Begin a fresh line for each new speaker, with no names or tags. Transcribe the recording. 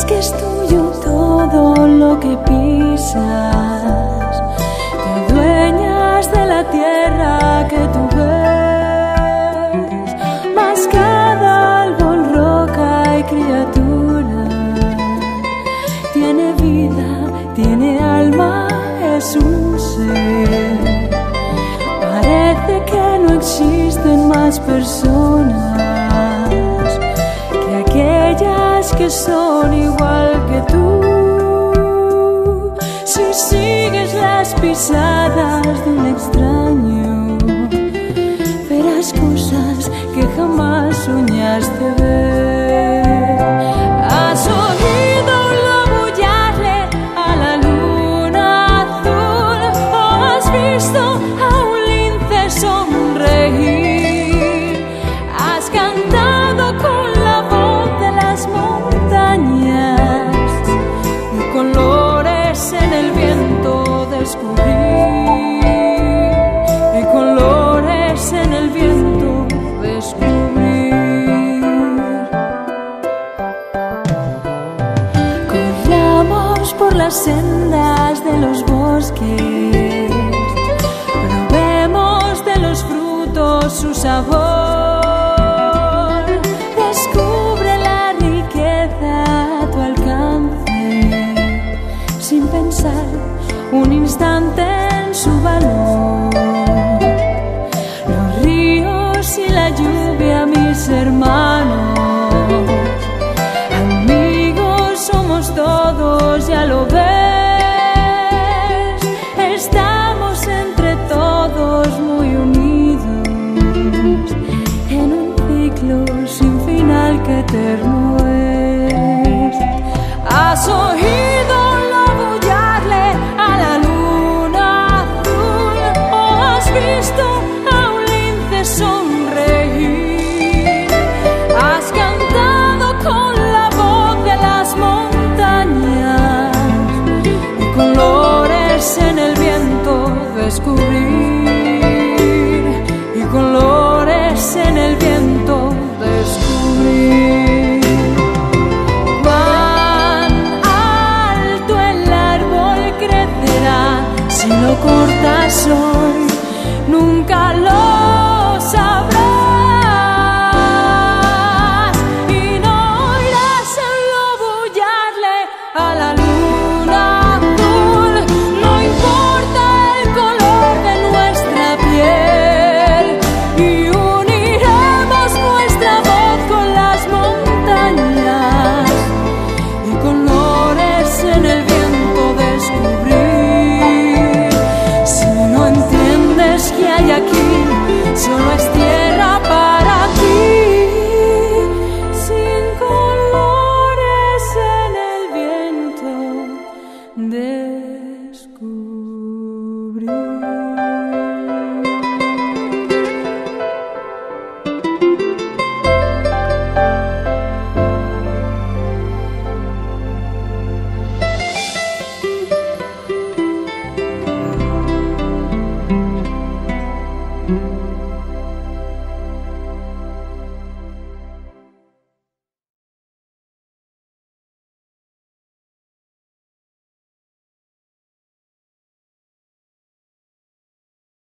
que es tuyo todo lo que pisas, te adueñas de la tierra que tú ves, mas cada árbol, roca y criatura tiene vida, tiene alma, es un ser. Parece que no existen más personas que aquellas que son igual que tú. Si sigues las pisadas de un extraño, verás cosas que jamás soñaste ver. Has oído un lobo aullarle a la luna azul, o has visto a un lince sonreír. Has cantado con la voz de las montañas y colores en el viento descubrir, y colores en el viento descubrir. Corramos por las sendas de los bosques, probemos de los frutos su sabor. Descubre la riqueza a tu alcance, sin pensar un instante en su valor. Los ríos y la lluvia, mis hermanos, amigos somos todos, ya lo ves. Estamos entre todos muy unidos en un ciclo sin final que eterno es. Has oído un lobo aullarle a la luna azul, o has visto a un lince sonreír. Has cantado con la voz de las montañas y colores en el viento descubrir.